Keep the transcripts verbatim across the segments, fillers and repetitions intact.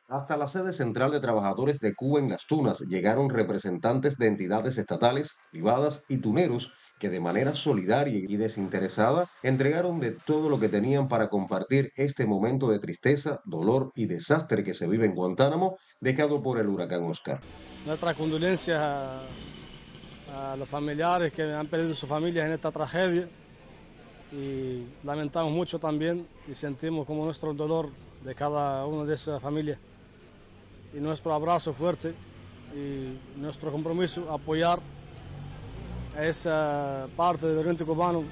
Hasta la sede central de trabajadores de Cuba en Las Tunas llegaron representantes de entidades estatales, privadas y tuneros que de manera solidaria y desinteresada entregaron de todo lo que tenían para compartir este momento de tristeza, dolor y desastre que se vive en Guantánamo, dejado por el huracán Oscar. Nuestras condolencias a, a los familiares que han perdido sus familias en esta tragedia y lamentamos mucho también y sentimos como nuestro dolor de cada una de esas familias y nuestro abrazo fuerte y nuestro compromiso a apoyar a esa parte del oriente cubano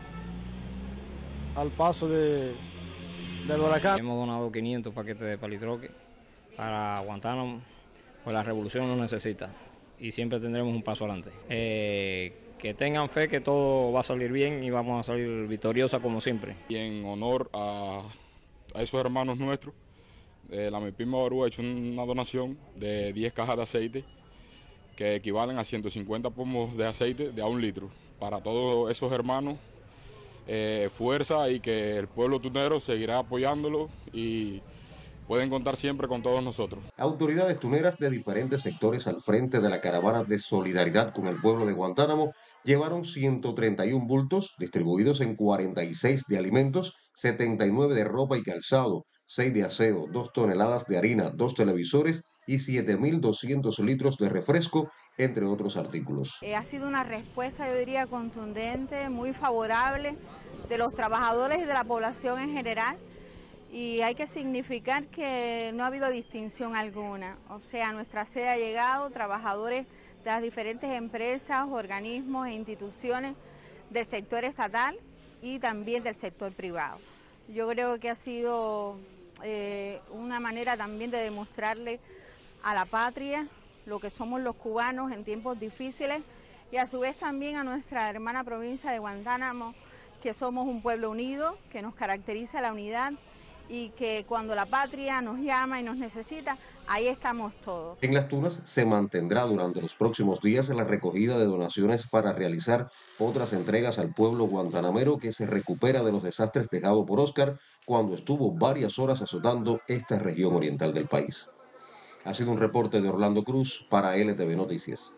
al paso de, del huracán. Hemos donado quinientos paquetes de palitroque para Guantánamo, pues la revolución lo necesita y siempre tendremos un paso adelante. Eh, que tengan fe que todo va a salir bien y vamos a salir victoriosa como siempre. Y en honor a, a esos hermanos nuestros, eh, la MIPYME Barú ha hecho una donación de diez cajas de aceite que equivalen a ciento cincuenta pomos de aceite de a un litro para todos esos hermanos. Eh, fuerza y que el pueblo tunero seguirá apoyándolo y pueden contar siempre con todos nosotros. Autoridades tuneras de diferentes sectores al frente de la caravana de solidaridad con el pueblo de Guantánamo llevaron ciento treinta y uno bultos distribuidos en cuarenta y seis de alimentos, setenta y nueve de ropa y calzado, seis de aseo, dos toneladas de harina, dos televisores y siete mil doscientos litros de refresco, entre otros artículos. Eh, ha sido una respuesta, yo diría, contundente, muy favorable de los trabajadores y de la población en general. Y hay que significar que no ha habido distinción alguna. O sea, a nuestra sede ha llegado trabajadores de las diferentes empresas, organismos e instituciones del sector estatal y también del sector privado. Yo creo que ha sido eh, una manera también de demostrarle a la patria lo que somos los cubanos en tiempos difíciles y a su vez también a nuestra hermana provincia de Guantánamo, que somos un pueblo unido, que nos caracteriza la unidad y que cuando la patria nos llama y nos necesita, ahí estamos todos. En Las Tunas se mantendrá durante los próximos días la recogida de donaciones para realizar otras entregas al pueblo guantanamero que se recupera de los desastres dejados por Oscar cuando estuvo varias horas azotando esta región oriental del país. Ha sido un reporte de Orlando Cruz para L T V Noticias.